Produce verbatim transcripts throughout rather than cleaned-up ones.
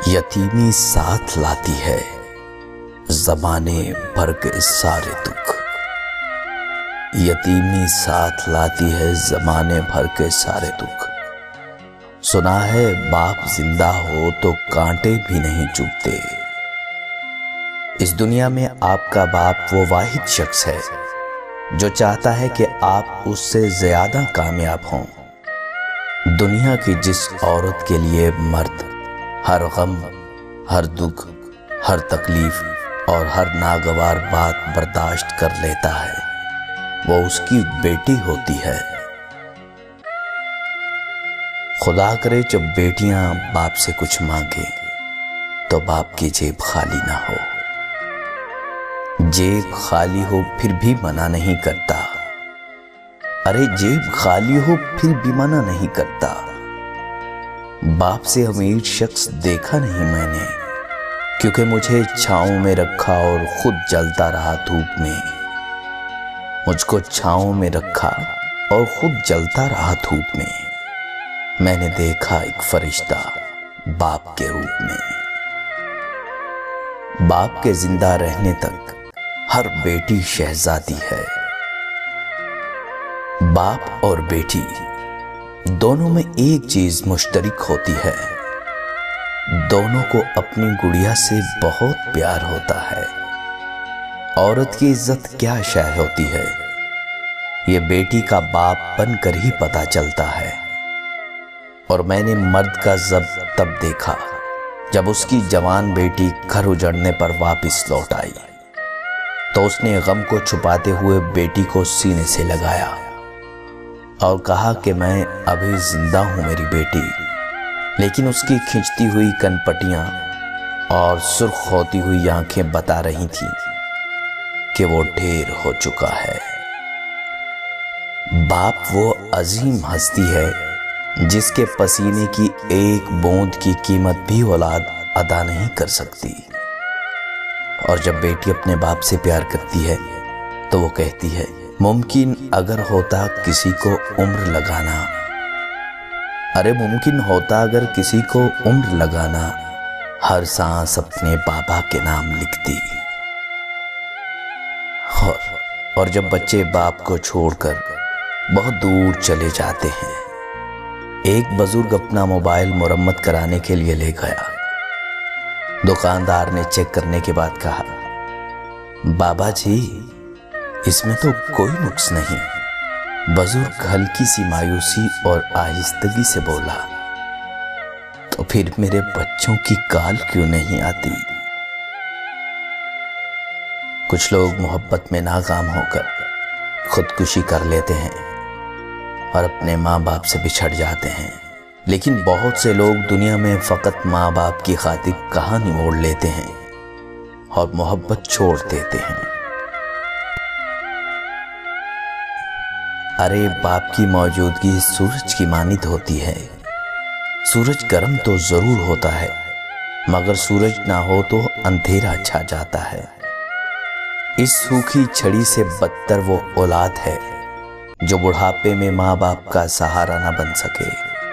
यतीमी साथ लाती है ज़माने भर के सारे दुख। यतीमी साथ लाती है ज़माने भर के सारे दुख। सुना है बाप जिंदा हो तो कांटे भी नहीं चुभते। इस दुनिया में आपका बाप वो वाहिद शख्स है जो चाहता है कि आप उससे ज्यादा कामयाब हों। दुनिया की जिस औरत के लिए मर्द हर गम, हर दुख, हर तकलीफ और हर नागवार बात बर्दाश्त कर लेता है, वो उसकी बेटी होती है। खुदा करे जब बेटियां बाप से कुछ मांगे तो बाप की जेब खाली ना हो। जेब खाली हो फिर भी मना नहीं करता। अरे जेब खाली हो फिर भी मना नहीं करता। बाप से अमीर शख्स देखा नहीं मैंने, क्योंकि मुझे छांव में रखा और खुद जलता रहा धूप में। मुझको छांव में रखा और खुद जलता रहा धूप में। मैंने देखा एक फरिश्ता बाप के रूप में। बाप के जिंदा रहने तक हर बेटी शहजादी है। बाप और बेटी दोनों में एक चीज मुश्तरक होती है, दोनों को अपनी गुड़िया से बहुत प्यार होता है। औरत की इज्जत क्या शय होती है, ये बेटी का बाप बनकर ही पता चलता है। और मैंने मर्द का जब तब देखा जब उसकी जवान बेटी घर उजड़ने पर वापस लौट आई, तो उसने गम को छुपाते हुए बेटी को सीने से लगाया और कहा कि मैं अभी जिंदा हूं मेरी बेटी। लेकिन उसकी खिंचती हुई कनपटियां और सुर्ख होती हुई आंखें बता रही थी कि वो ढेर हो चुका है। बाप वो अजीम हस्ती है जिसके पसीने की एक बूंद की कीमत भी औलाद अदा नहीं कर सकती। और जब बेटी अपने बाप से प्यार करती है तो वो कहती है, मुमकिन अगर होता किसी को उम्र लगाना, अरे मुमकिन होता अगर किसी को उम्र लगाना, हर सांस अपने बाबा के नाम लिखती। और, और जब बच्चे बाप को छोड़कर बहुत दूर चले जाते हैं, एक बुजुर्ग अपना मोबाइल मुरम्मत कराने के लिए ले गया। दुकानदार ने चेक करने के बाद कहा, बाबा जी इसमें तो कोई नुक्स नहीं। बुजुर्ग हल्की सी मायूसी और आहिस्तगी से बोला, तो फिर मेरे बच्चों की काल क्यों नहीं आती? कुछ लोग मोहब्बत में नाकाम होकर खुदकुशी कर लेते हैं और अपने माँ बाप से बिछड़ जाते हैं। लेकिन बहुत से लोग दुनिया में फकत माँ बाप की खातिर कहानी मोड़ लेते हैं और मोहब्बत छोड़ देते हैं। अरे बाप की मौजूदगी सूरज की मानित होती है। सूरज गर्म तो जरूर होता है, मगर सूरज ना हो तो अंधेरा छा जाता है। इस सूखी छड़ी से बदतर वो औलाद है जो बुढ़ापे में माँ बाप का सहारा ना बन सके।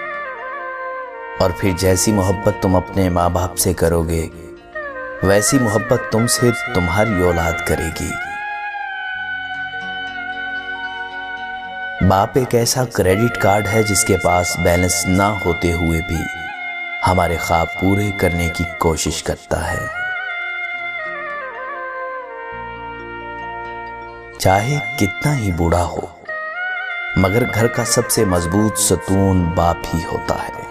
और फिर जैसी मोहब्बत तुम अपने माँ बाप से करोगे, वैसी मोहब्बत तुमसे तुम्हारी औलाद करेगी। बाप एक ऐसा क्रेडिट कार्ड है जिसके पास बैलेंस ना होते हुए भी हमारे ख्वाब पूरे करने की कोशिश करता है। चाहे कितना ही बूढ़ा हो, मगर घर का सबसे मजबूत सतून बाप ही होता है।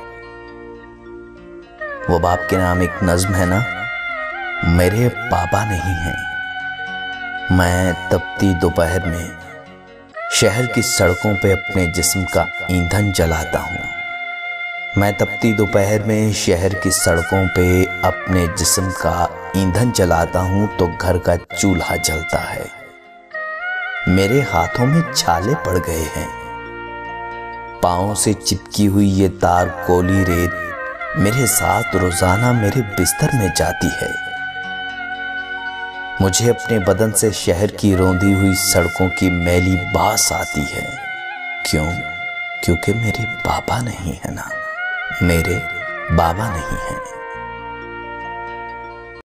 वो बाप के नाम एक नज्म है ना, मेरे पापा नहीं हैं। मैं तपती दोपहर में शहर की सड़कों पे अपने जिस्म का ईंधन जलाता हूँ। मैं तपती दोपहर में शहर की सड़कों पे अपने जिस्म का ईंधन जलाता हूँ तो घर का चूल्हा जलता है। मेरे हाथों में छाले पड़ गए हैं। पाँव से चिपकी हुई ये तार कोली रेत मेरे साथ रोजाना मेरे बिस्तर में जाती है। मुझे अपने बदन से शहर की रौंदी हुई सड़कों की मैली बास आती है। क्यों? क्योंकि मेरे बाबा नहीं है ना, मेरे बाबा नहीं हैं।